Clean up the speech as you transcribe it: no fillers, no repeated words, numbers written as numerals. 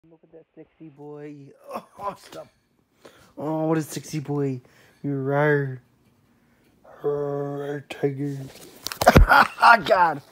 Look at that sexy boy. Oh, stop. Oh, what a sexy boy. You're rare. Tiger. God.